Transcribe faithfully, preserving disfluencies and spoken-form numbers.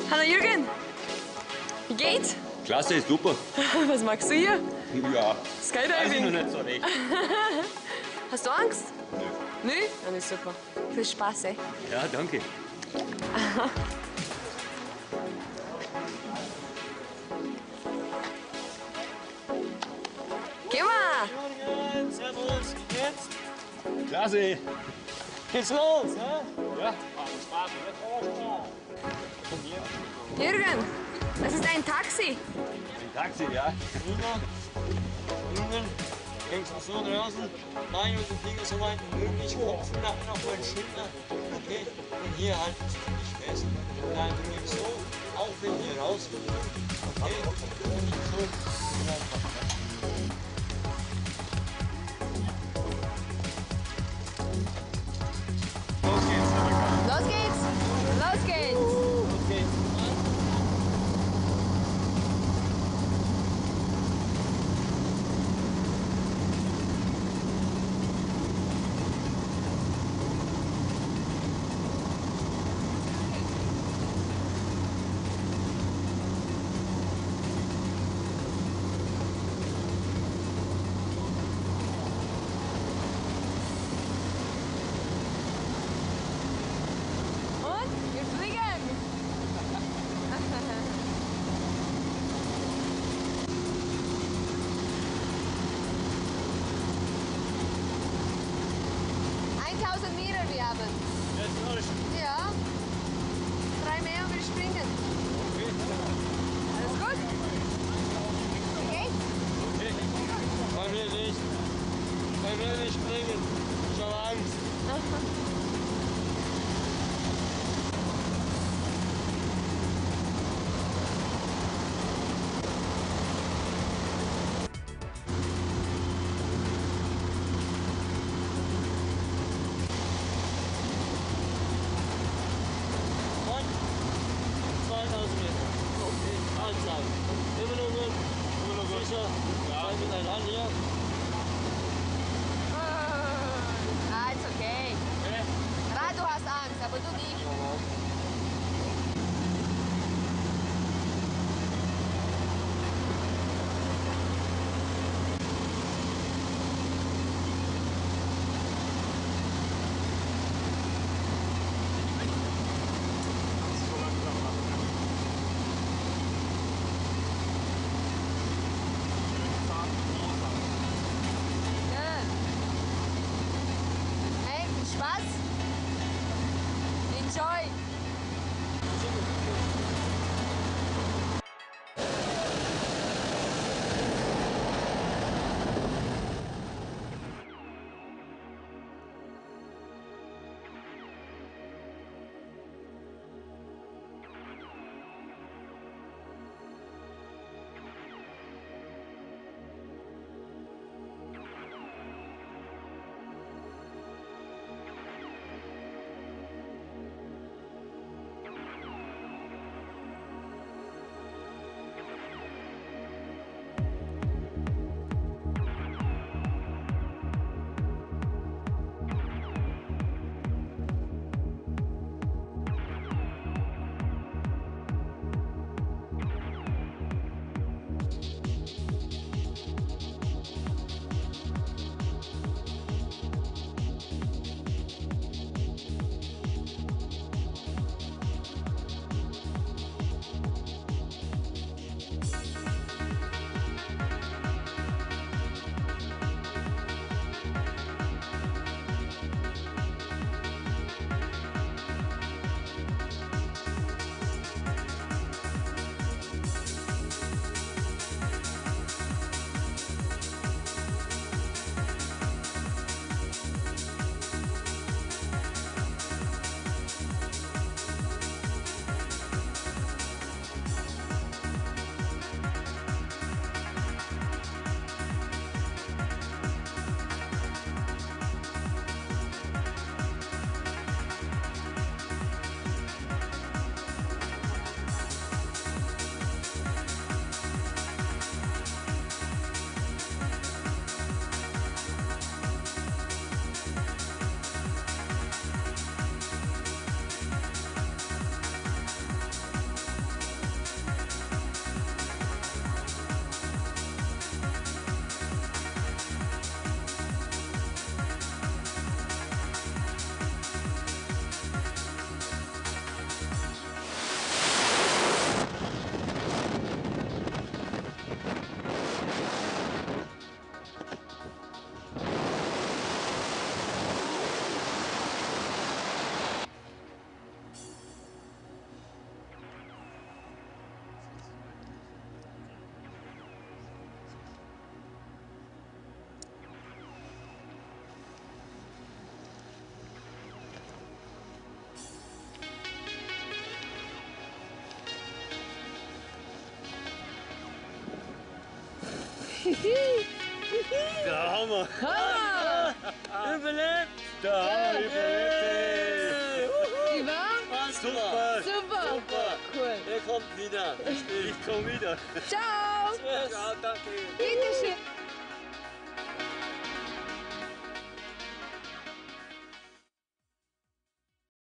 Hallo Jürgen, wie geht's? Klasse, super. Was magst du hier? Ja, Skydiving. weiß ich noch nicht so recht. Hast du Angst? Nö. Nö? Dann ist super. Viel Spaß, ey. Ja, danke. Geh mal! Jürgen, servus, wie geht's? Klasse. Geht's los, ne? Ja. Jürgen, das ist ein Taxi. Ein Taxi, ja. Rüber, Jürgen, hängst du so draußen, Mario, die Finger so weit wie möglich, Kopf nach, nach meinen Schulter, okay? Und hier halten Sie dich fest. Dann ruhig so, auch wenn hier raus, okay? Und nicht so, und einfach. Los geht's, Amerikaner. Los geht's! Los geht's! Los geht's. Und? Wir fliegen! eintausend Meter wir haben. Jetzt los. Ja. Drei mehr und wir springen. Alles gut? Okay? Okay. Bei mir nicht. Bei mir nicht springen. Ich habe Angst. Und zweitausend Meter. Okay. Anzahl. Immer nur gut. Immer nur gut. Sicher. Ja. Mit einer Hand hier. Ah, it's okay. Okay. Radu hast Angst, aber du nicht. Der Hammer. Hammer! Überlebt! Der Hammer überlebt. Wie war? Super. Super! Super! Cool. Er kommt wieder. Ich komm wieder. Ciao! Tschüss! Ciao, danke. Bitteschön.